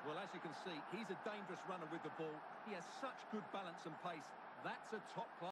Well, as you can see, he's a dangerous runner with the ball. He has such good balance and pace. That's a top class.